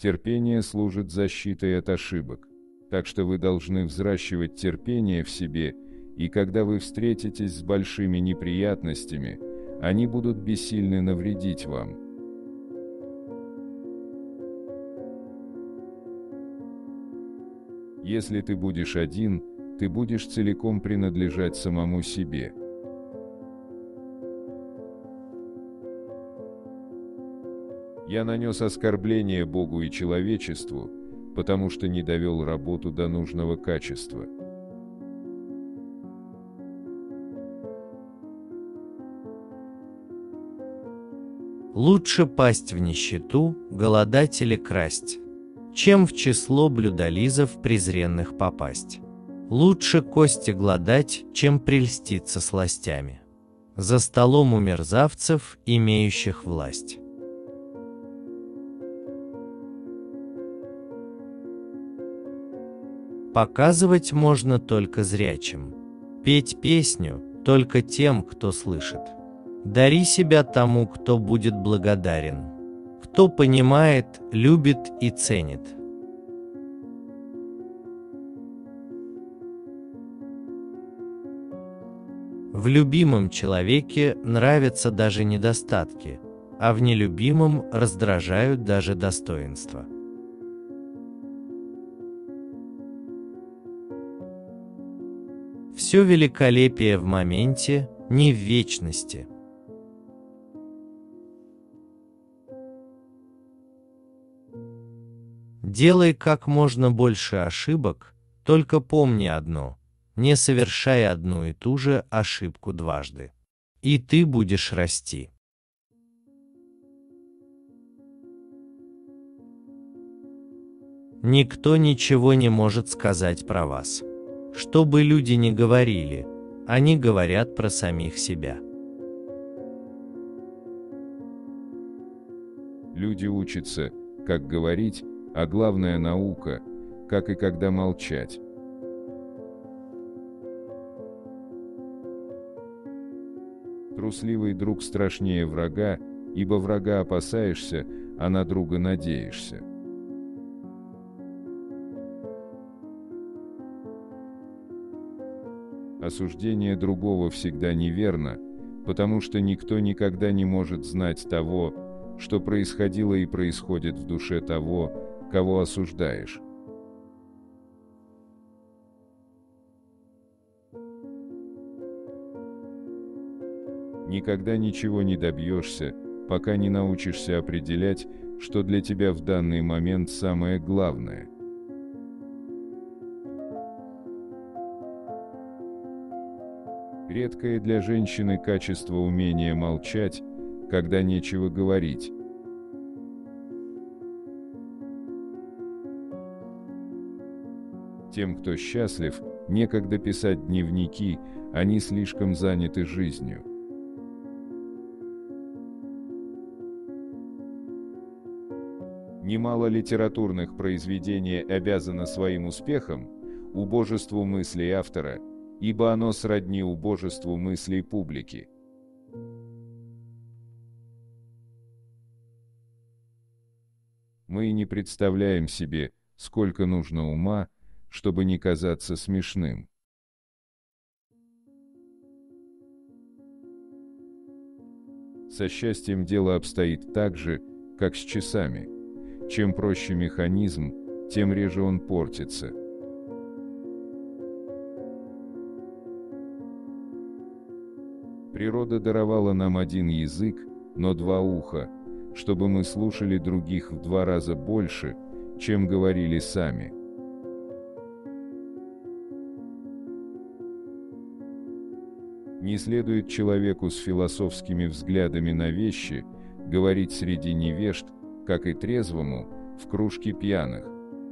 Терпение служит защитой от ошибок. Так что вы должны взращивать терпение в себе, и когда вы встретитесь с большими неприятностями, они будут бессильны навредить вам. Если ты будешь один, ты будешь целиком принадлежать самому себе. Я нанес оскорбление Богу и человечеству, потому что не довел работу до нужного качества. Лучше пасть в нищету, голодать или красть, чем в число блюдолизов презренных попасть. Лучше кости глодать, чем прельститься сластями. За столом у мерзавцев, имеющих власть. Показывать можно только зрячим. Петь песню только тем, кто слышит. Дари себя тому, кто будет благодарен. Кто понимает, любит и ценит. В любимом человеке нравятся даже недостатки, а в нелюбимом раздражают даже достоинства. Все великолепие в моменте, не в вечности. Делай как можно больше ошибок, только помни одно: не совершай одну и ту же ошибку дважды. И ты будешь расти. Никто ничего не может сказать про вас. Что бы люди ни говорили, они говорят про самих себя. Люди учатся, как говорить, а главная наука, как и когда молчать. Трусливый друг страшнее врага, ибо врага опасаешься, а на друга надеешься. Осуждение другого всегда неверно, потому что никто никогда не может знать того, что происходило и происходит в душе того, кого осуждаешь. Никогда ничего не добьешься, пока не научишься определять, что для тебя в данный момент самое главное. Редкое для женщины качество умения молчать, когда нечего говорить. Тем, кто счастлив, некогда писать дневники, они слишком заняты жизнью. Немало литературных произведений обязано своим успехом убожеству мыслей автора, ибо оно сродни убожеству мыслей публики. Мы и не представляем себе, сколько нужно ума, чтобы не казаться смешным. Со счастьем дело обстоит так же, как с часами. Чем проще механизм, тем реже он портится. Природа даровала нам один язык, но два уха, чтобы мы слушали других в 2 раза больше, чем говорили сами. Не следует человеку с философскими взглядами на вещи говорить среди невежд, как и трезвому, в кружке пьяных.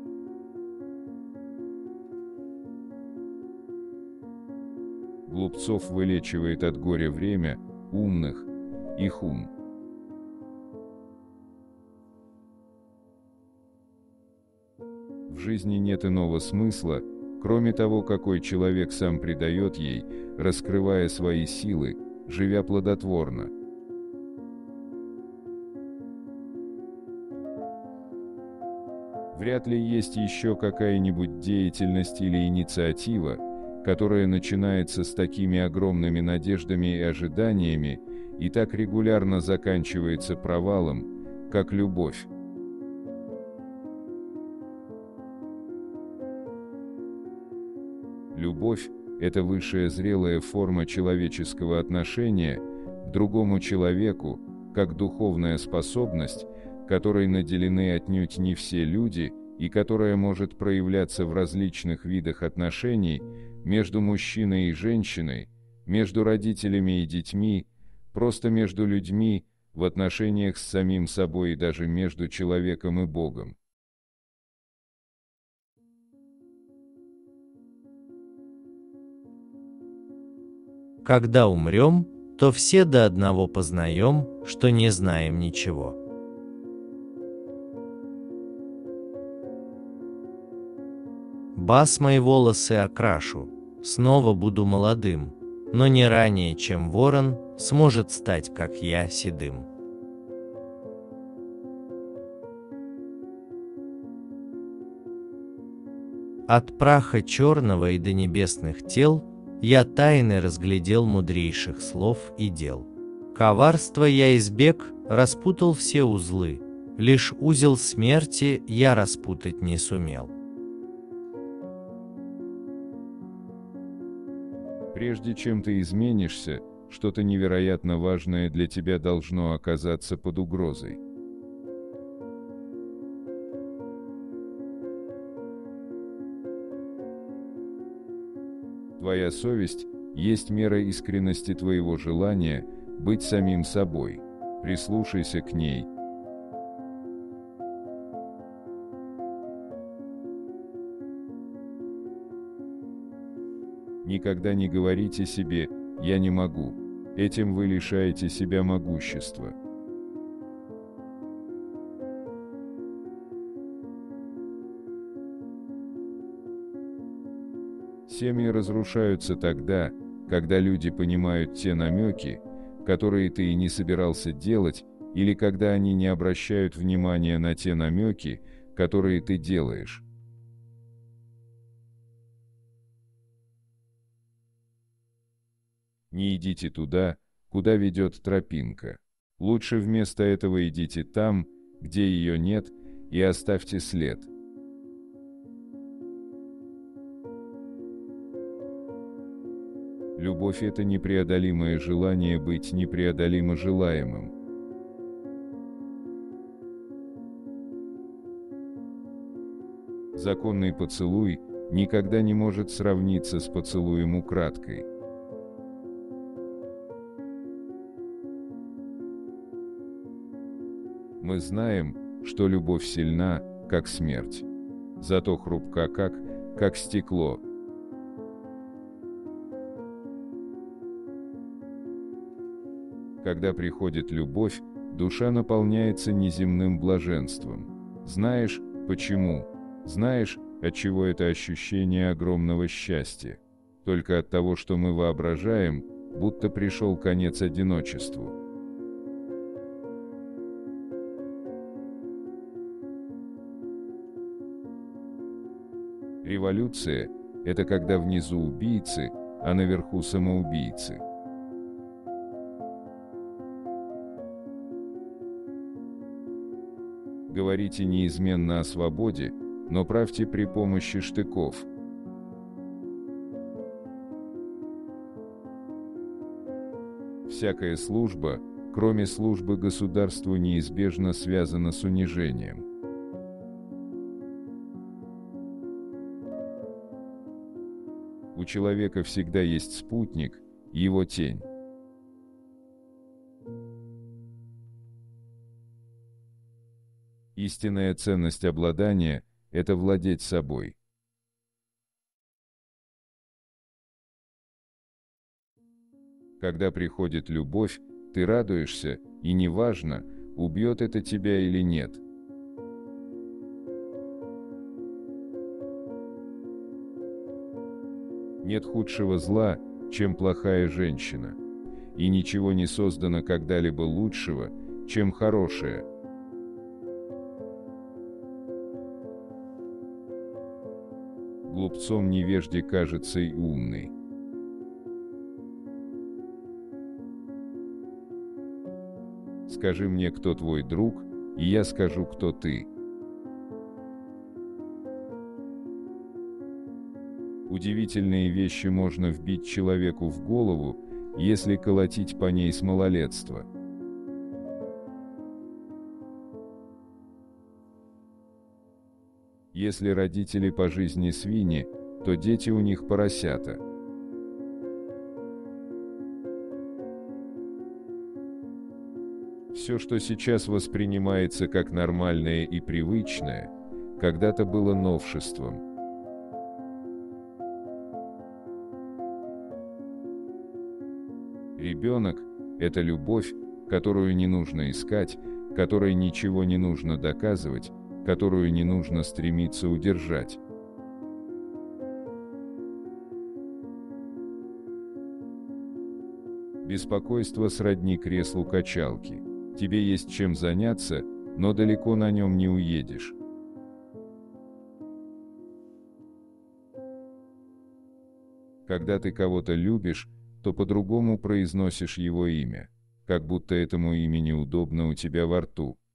Глупцов вылечивает от горя время, умных – их ум. В жизни нет иного смысла, кроме того, какой человек сам придает ей, раскрывая свои силы, живя плодотворно. Вряд ли есть еще какая-нибудь деятельность или инициатива, которая начинается с такими огромными надеждами и ожиданиями и так регулярно заканчивается провалом, как любовь. Любовь – это высшая зрелая форма человеческого отношения к другому человеку, как духовная способность, которой наделены отнюдь не все люди и которая может проявляться в различных видах отношений между мужчиной и женщиной, между родителями и детьми, просто между людьми, в отношениях с самим собой и даже между человеком и Богом. Когда умрем, то все до одного познаем, что не знаем ничего. Бас мои волосы окрашу, снова буду молодым, но не ранее, чем ворон сможет стать, как я, седым. От праха черного и до небесных тел я тайны разглядел мудрейших слов и дел. Коварства я избег, распутал все узлы, лишь узел смерти я распутать не сумел. Прежде чем ты изменишься, что-то невероятно важное для тебя должно оказаться под угрозой. Твоя совесть есть мера искренности твоего желания быть самим собой. Прислушайся к ней. Никогда не говорите себе «я не могу». Этим вы лишаете себя могущества. Семьи разрушаются тогда, когда люди понимают те намеки, которые ты и не собирался делать, или когда они не обращают внимания на те намеки, которые ты делаешь. Не идите туда, куда ведет тропинка. Лучше вместо этого идите там, где ее нет, и оставьте след. Любовь – это непреодолимое желание быть непреодолимо желаемым. Законный поцелуй никогда не может сравниться с поцелуем украдкой. Мы знаем, что любовь сильна, как смерть, зато хрупка, как стекло. Когда приходит любовь, душа наполняется неземным блаженством. Знаешь, почему? Знаешь, отчего это ощущение огромного счастья? Только от того, что мы воображаем, будто пришел конец одиночеству. Революция – это когда внизу убийцы, а наверху самоубийцы. Говорите неизменно о свободе, но правьте при помощи штыков. Всякая служба, кроме службы государству, неизбежно связана с унижением. У человека всегда есть спутник, его тень. Истинная ценность обладания – это владеть собой. Когда приходит любовь, ты радуешься, и неважно, убьет это тебя или нет. Нет худшего зла, чем плохая женщина, и ничего не создано когда-либо лучшего, чем хорошее. Глупцом невежде кажется и умный. Скажи мне, кто твой друг, и я скажу, кто ты. Удивительные вещи можно вбить человеку в голову, если колотить по ней с малолетства. Если родители по жизни свиньи, то дети у них поросята. Все, что сейчас воспринимается как нормальное и привычное, когда-то было новшеством. Ребенок – это любовь, которую не нужно искать, которой ничего не нужно доказывать, которую не нужно стремиться удержать. Беспокойство сродни креслу качалки. Тебе есть чем заняться, но далеко на нем не уедешь. Когда ты кого-то любишь, то по-другому произносишь его имя, как будто этому имени удобно у тебя во рту.